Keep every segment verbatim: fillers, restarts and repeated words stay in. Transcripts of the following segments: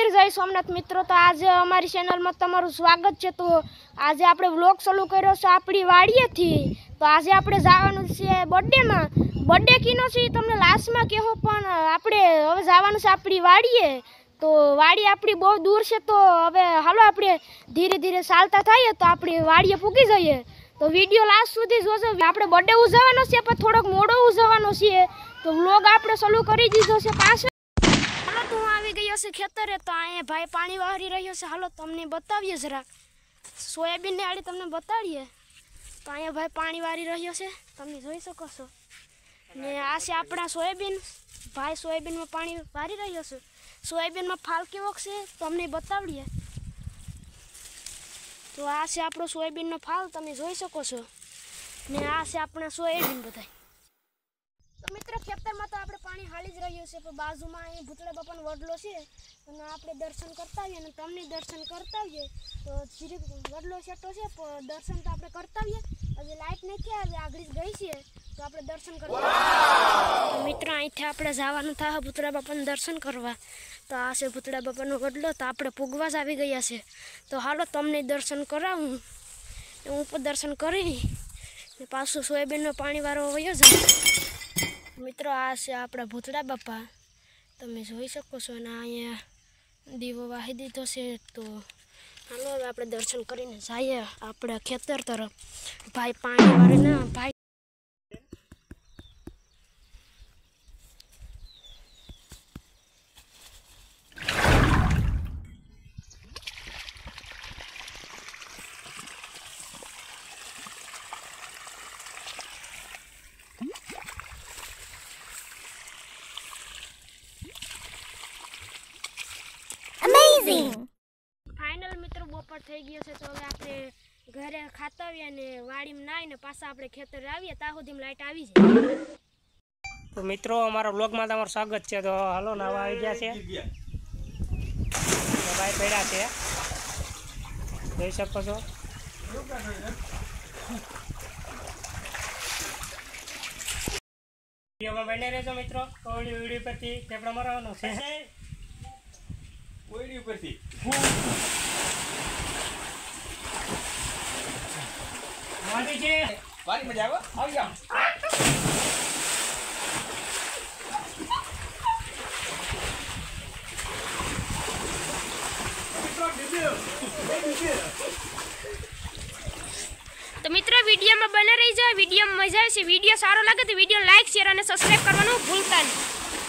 जय सोमनाथ मित्रों। तो आज अमारी चेनल में तमारुं स्वागत है। तो आज आपणे व्लॉग चालू कर्यो छे आपणी वाड़ीएथी। तो आज आपणे जवानुं छे बर्थडे में। बर्थडे कीनो छे तमने लास्ट में कहो, पण आपणे हवे जवानुं छे आपणी वाड़ीए। तो वाड़ी आपणी बहुत दूर है, तो हवे हालो आपणे धीरे धीरे चालता थाईए तो आपणी वाड़ीए पूगी जाईए। तो विडियो लास्ट सुधी जोजो। आपणे बर्थडे उजवવાનો छे पण थोड़ोक मोडो उजवવાનો छे, तो व्लॉग आपणे चालू करी दीधो छे पाछो। हालो तो हूँ आई गई छे खेतरे। तो अहीं भाई पाणी वारी रह्यो छे। हालो तमने बतावीए जरा सोयाबीन ने आड़ी तमने बताड़ीए। तो अहीं भाई पाणी वारी रह्यो छे, तमे जोई शको छो। ने आ छे आपणा सोयाबीन। भाई सोयाबीन में पाणी वारी रह्यो छे। सोयाबीन में फाल केवो छे तमने बतावड़ीए। तो आ छे आपणो सोयाबीन नो फाल, तमे जोई शको छो। ने आ छे आपणा सोयाबीन बधाय। तो मित्र खेतर में तो आपणे पाणी हाली ज रह्यो छे, पण बाजुमां अहीं भूतड़ा बापानो वडलो छे, अने आपणे दर्शन करता आवीए अने तमने दर्शन करता आवीए। तो धीरे वडलो छेटो छे, पण दर्शन तो आपणे करता आवीए। हजे लाइट नथी आवी, आगळी ज गई छे, तो आपणे दर्शन करता आवीए। तो मित्र અહીંથી આપણે જવાનું થાય ભૂતળા બાપાનું દર્શન કરવા। તો આ છે ભૂતળા બાપાનો વડલો। તો આપણે પૂગવા જ આવી ગયા છે। તો હાલો તમને દર્શન કરાવું। હું પણ દર્શન કરી ને પાછું સોયાબીનનો પાણીવાળો વયો જાય। મિત્રો આ છે આપણા ભૂતળા બાપા, તમે જોઈ શકો છો। અને અહીંયા દીવો વાહી દીધો છે। તો હાલો હવે આપણે દર્શન કરીને જઈએ આપણા ખેતર તરફ। ભાઈ પાણીવાળો ના ભાઈ फाइनल मित्रों बपोर थई गयो छे। तो हवे आपणे घरे खाता आवीए अने वाडीमां नाहीने पाछा आपणे खेतर आवीए ત્યાં સુધીમાં લાઈટ આવી જાય। तो मित्रों अमारा व्लॉग में तमारुं स्वागत है। तो हालो नवा आई गया छे। भाई पड्या छे, જોઈ શકો છો। વિડિયોમાં બને રહેજો મિત્રો। ઓડી ઓડી પરથી ટેપડા મારવાનો છે। ઓડી પરથી મારી છે વારી મજા આવે આવી જાવ। तो मित्रों वीडियो में बने रही जाए। वीडियो में मजा आए। वीडियो सारो लगे तो वीडियो लाइक शेयर और सब्सक्राइब करवानो भूलता नहीं।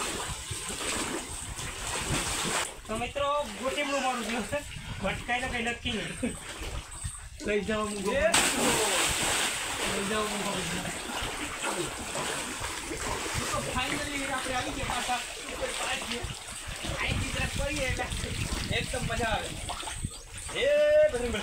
तो मित्रों गोटीमणું મારું જો ભટકાઈને કઈ નક્કી નહીં। લઈ જાવ મુગો લઈ જાવ મુગો। તો ફાઇનલી આપણે આવી ગયા પાછા ઉપર પાછીએ। આઈથી ટ્રેક કરીએ એટલે એકદમ મજા આવે। એ બરાબર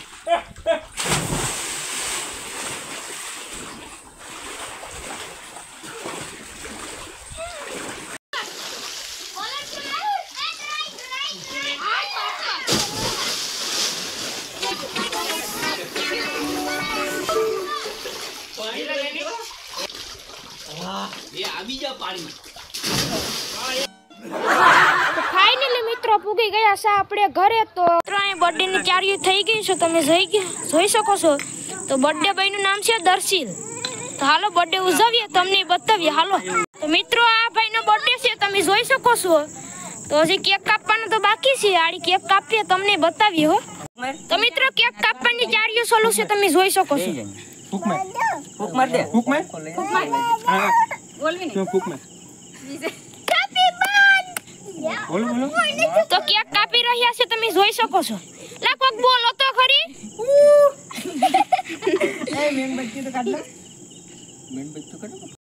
फाइनली मित्रों पूगी गया छे आपणे घरे। तो मित्रों बर्थडे ની તૈયારી થઈ ગઈ છે, તમે જોઈ જોઈ શકો છો। તો બर्थडे ભાઈ નું નામ છે દર્શિલ। તો હાલો બर्थडे ઉજવીએ, તમને બતાવીએ હાલો। તો મિત્રો આ ભાઈ નો બर्थडे છે, તમે જોઈ શકો છો। તો હજી કેક કાપવાનું તો બાકી છે, આડી કેક કાપીએ તમને બતાવીએ હો। તો મિત્રો કેક કાપવાની તૈયારીઓ ચાલુ છે, તમે જોઈ શકો છો। फूक मार फूक मार दे फूक मार फूक मार हां बोलवी नहीं क्यों फूक मार हैप्पी बर्थडे बोलो बोलो। तो केक कापी રહ્યા છે, તમે જોઈ શકો છો। લા કોક બોલો તો ખરી। ए मेणबत्ती तो काढ लो मेणबत्ती तो काढ।